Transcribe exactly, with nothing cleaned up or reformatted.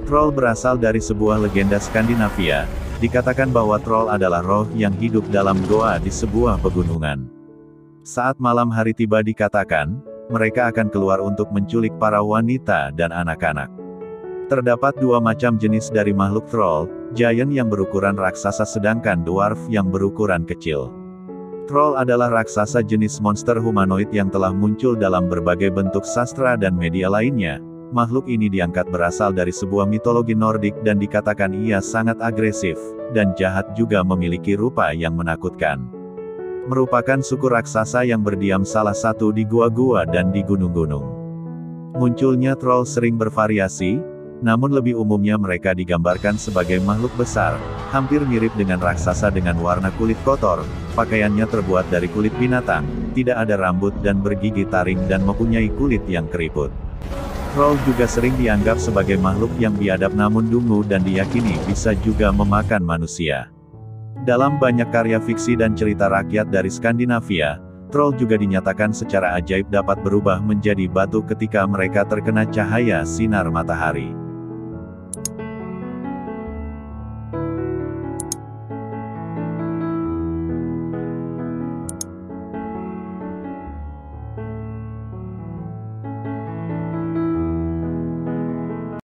Troll berasal dari sebuah legenda Skandinavia. Dikatakan bahwa troll adalah roh yang hidup dalam goa di sebuah pegunungan. Saat malam hari tiba dikatakan, mereka akan keluar untuk menculik para wanita dan anak-anak. Terdapat dua macam jenis dari makhluk troll, giant yang berukuran raksasa sedangkan dwarf yang berukuran kecil. Troll adalah raksasa jenis monster humanoid yang telah muncul dalam berbagai bentuk sastra dan media lainnya. Makhluk ini diangkat berasal dari sebuah mitologi Nordik dan dikatakan ia sangat agresif, dan jahat juga memiliki rupa yang menakutkan. Merupakan suku raksasa yang berdiam salah satu di gua-gua dan di gunung-gunung. Munculnya troll sering bervariasi, namun lebih umumnya mereka digambarkan sebagai makhluk besar, hampir mirip dengan raksasa dengan warna kulit kotor, pakaiannya terbuat dari kulit binatang, tidak ada rambut dan bergigi taring dan mempunyai kulit yang keriput. Troll juga sering dianggap sebagai makhluk yang biadab namun dungu dan diyakini bisa juga memakan manusia. Dalam banyak karya fiksi dan cerita rakyat dari Skandinavia, troll juga dinyatakan secara ajaib dapat berubah menjadi batu ketika mereka terkena cahaya sinar matahari.